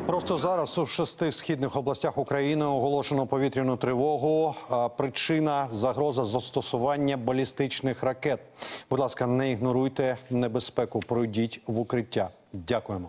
Просто зараз у 6 східних областях України оголошено повітряну тривогу. Причина – загроза застосування балістичних ракет. Будь ласка, не ігноруйте небезпеку, пройдіть в укриття. Дякуємо.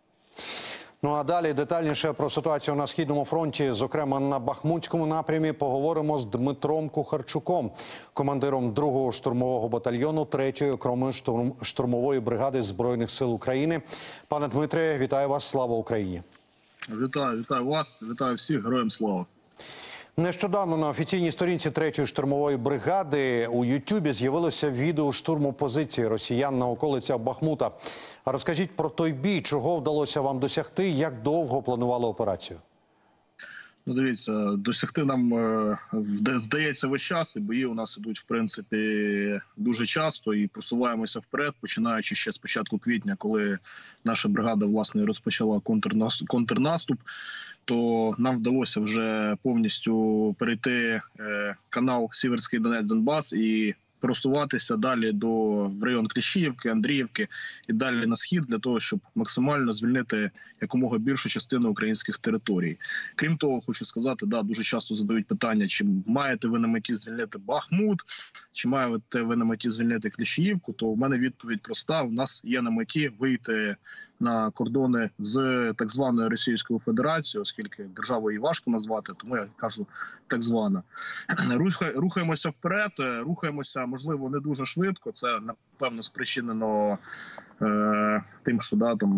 Ну а далі детальніше про ситуацію на Східному фронті, зокрема на Бахмутському напрямі, поговоримо з Дмитром Кухарчуком, командиром 2-го штурмового батальйону 3-ї окремої штурмової бригади Збройних сил України. Пане Дмитре, вітаю вас, слава Україні! Вітаю вас, вітаю всіх, героям слава! Нещодавно на офіційній сторінці 3-ї штурмової бригади у Ютубі з'явилося відео штурму позиції росіян на околицях Бахмута. А розкажіть про той бій, чого вдалося вам досягти, як довго планували операцію? Ну, дивіться, досягти нам вдається весь час, і бої у нас ідуть, в принципі, дуже часто, і просуваємося вперед, починаючи ще з початку квітня, коли наша бригада, власне, розпочала контрнаступ, то нам вдалося вже повністю перейти канал Сіверський Донець-Донбас і просуватися далі в район Кліщіївки, Андріївки і далі на схід для того, щоб максимально звільнити якомога більшу частину українських територій. Крім того, хочу сказати, дуже часто задають питання, чи маєте ви на меті звільнити Бахмут, чи маєте ви на меті звільнити Кліщіївку, то в мене відповідь проста. У нас є на меті вийти на кордони з так званою Російською Федерацією, оскільки державу її важко назвати, тому я кажу так звана. Рухаємося вперед, рухаємося, можливо, не дуже швидко, це, напевно, спричинено тим, що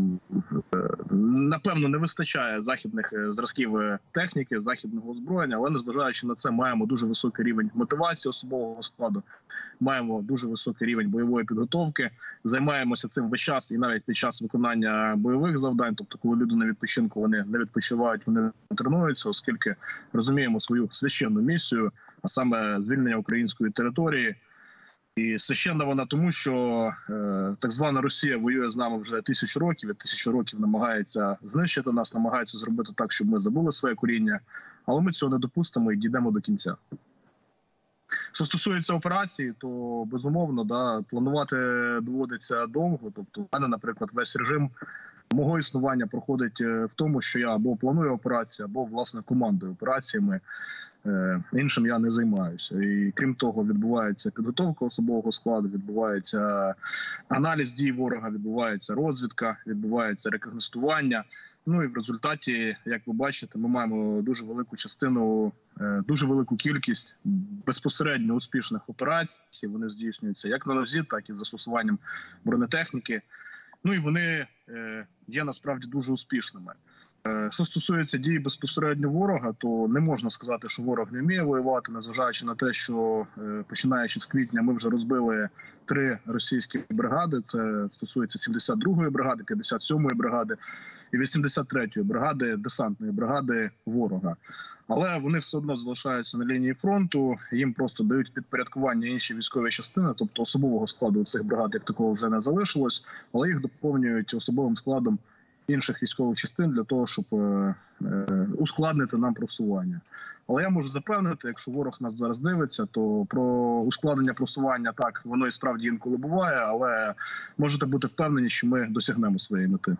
напевно не вистачає західних зразків техніки, західного озброєння, але незважаючи на це маємо дуже високий рівень мотивації особового складу, маємо дуже високий рівень бойової підготовки, займаємося цим весь час і навіть під час виконання бойових завдань, тобто коли люди на відпочинку, вони не відпочивають, вони тренуються, оскільки розуміємо свою священну місію, а саме звільнення української території. І священна вона тому, що так звана Росія воює з нами вже 1000 років, і 1000 років намагається знищити нас, намагається зробити так, щоб ми забули своє коріння, але ми цього не допустимо і дійдемо до кінця. Що стосується операції, то, безумовно, планувати доводиться довго. Тобто, в мене, наприклад, весь режим мого існування проходить в тому, що я або планую операцію, або, власне, командую операціями. Іншим я не займаюся. І крім того, відбувається підготовка особового складу, відбувається аналіз дій ворога, відбувається розвідка, відбувається рекогностування. Ну і в результаті, як ви бачите, ми маємо дуже велику частину, дуже велику кількість безпосередньо успішних операцій. Вони здійснюються як на нозі, так і з застосуванням бронетехніки. Ну і вони є насправді дуже успішними. Що стосується дій безпосередньо ворога, то не можна сказати, що ворог не вміє воювати, незважаючи на те, що починаючи з квітня ми вже розбили 3 російські бригади. Це стосується 72-ї бригади, 57-ї бригади і 83-ї бригади, десантної бригади ворога. Але вони все одно залишаються на лінії фронту, їм просто дають підпорядкування інші військові частини, тобто особового складу цих бригад як такого вже не залишилось, але їх доповнюють особовим складом інших військових частин для того, щоб ускладнити нам просування. Але я можу запевнити, якщо ворог нас зараз дивиться, то про ускладнення просування, так, воно і справді інколи буває, але можете бути впевнені, що ми досягнемо своєї мети.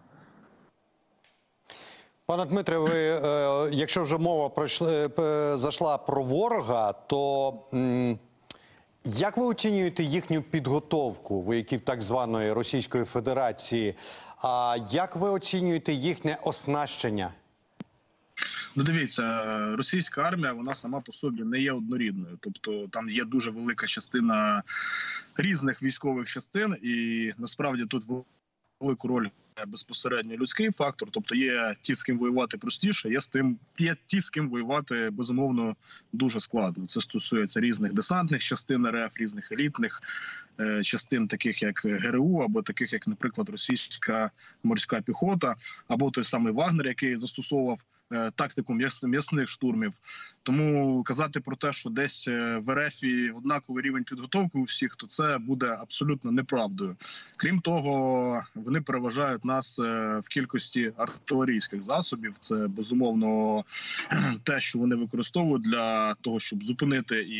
Пане Дмитре, ви, якщо вже мова зайшла про ворога, то як ви оцінюєте їхню підготовку, вояків так званої Російської Федерації? А як ви оцінюєте їхнє оснащення? Ну, дивіться, російська армія, вона сама по собі не є однорідною. Тобто там є дуже велика частина різних військових частин, і насправді тут велику роль безпосередньо людський фактор, тобто є ті, з ким воювати простіше, є ті, з ким воювати, безумовно, дуже складно. Це стосується різних десантних частин РФ, різних елітних частин, таких як ГРУ, або таких як, наприклад, російська морська піхота, або той самий Вагнер, який застосовував тактику м'ясних штурмів. Тому казати про те, що десь в РФ однаковий рівень підготовки у всіх, то це буде абсолютно неправдою. Крім того, вони переважають нас в кількості артилерійських засобів. Це, безумовно, те, що вони використовують для того, щоб зупинити і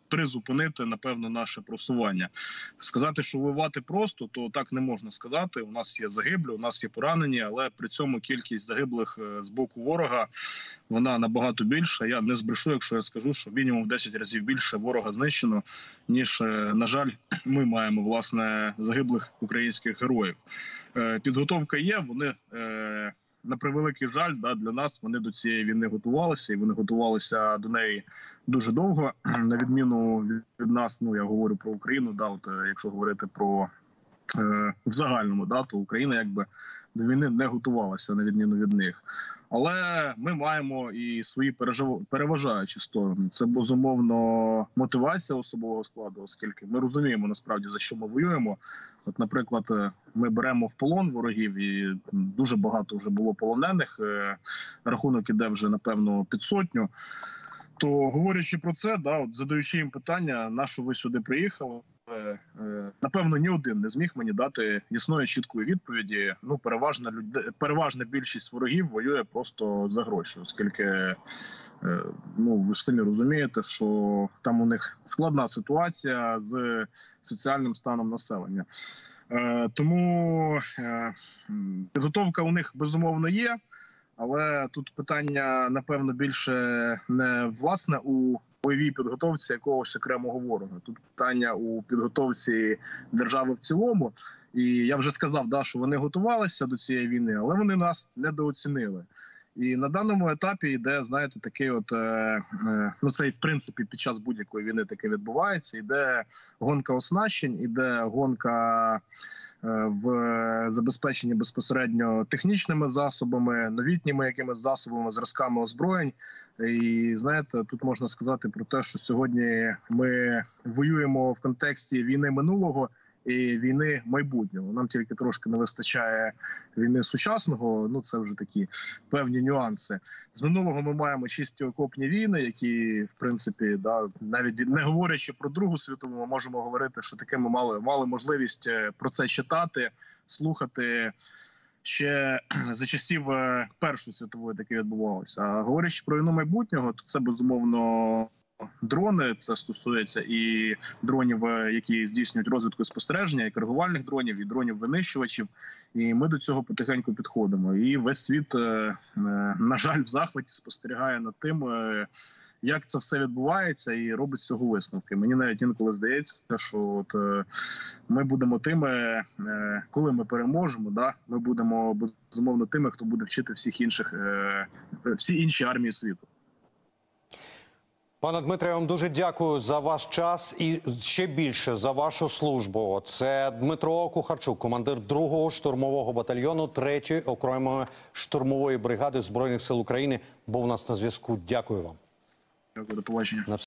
призупинити, напевно, наше просування. Сказати, що воювати просто, то так не можна сказати. У нас є загиблі, у нас є поранені, але при цьому кількість загиблих з боку ворога, вона набагато більша. Я не збрешу, якщо я скажу, що мінімум в 10 разів більше ворога знищено, ніж, на жаль, ми маємо, власне, загиблих українських героїв. Підготовка є, вони... На превеликий жаль, для нас вони до цієї війни готувалися, і вони готувалися до неї дуже довго. На відміну від нас, я говорю про Україну, якщо говорити про в загальному, то Україна якби до війни не готувалася, на відміну від них. Але ми маємо і свої переважаючі сторони. Це, безумовно, мотивація особового складу, оскільки ми розуміємо, насправді, за що ми воюємо. От, наприклад, ми беремо в полон ворогів, і дуже багато вже було полонених. Рахунок іде вже, напевно, під 100. То, говорячи про це, задаючи їм питання, на що ви сюди приїхали, напевно, ні один не зміг мені дати ясної, чіткої відповіді. Переважна більшість ворогів воює просто за гроші, оскільки, ви ж самі розумієте, що там у них складна ситуація з соціальним станом населення. Тому підготовка у них, безумовно, є, але тут питання, напевно, більше не, власне, у бойовій підготовці якогось окремого ворога. Тут питання у підготовці держави в цілому. І я вже сказав, що вони готувалися до цієї війни, але вони нас недооцінили. І на даному етапі йде, знаєте, такий це, в принципі, під час будь-якої війни таке відбувається. Йде гонка оснащень, йде гонка в забезпеченні безпосередньо технічними засобами, новітніми якимись засобами, зразками озброєнь. І, знаєте, тут можна сказати про те, що сьогодні ми воюємо в контексті війни минулого і війни майбутнього. Нам тільки трошки не вистачає війни сучасного, це вже такі певні нюанси. З минулого ми маємо чисті окопні війни, які, в принципі, навіть не говорячи про Другу світову, ми можемо говорити, що таке ми мали можливість про це читати, слухати. Ще за часів Першої світової таке відбувалося. А говорячи про війну майбутнього, то це, безумовно, дрони. Це стосується і дронів, які здійснюють розвідку і спостереження, і коригувальних дронів, і дронів-винищувачів. І ми до цього потихеньку підходимо. І весь світ, на жаль, в захваті спостерігає над тим, як це все відбувається, і робить з цього висновки. Мені навіть інколи здається, що ми будемо тими, коли ми переможемо, ми будемо, безумовно, тими, хто буде вчити всі інші армії світу. Пане Дмитре, я вам дуже дякую за ваш час і ще більше за вашу службу. Це Дмитро Кухарчук, командир 2-го штурмового батальйону 3-ї окремої штурмової бригади Збройних сил України, був у нас на зв'язку. Дякую вам. Дякую, до побачення.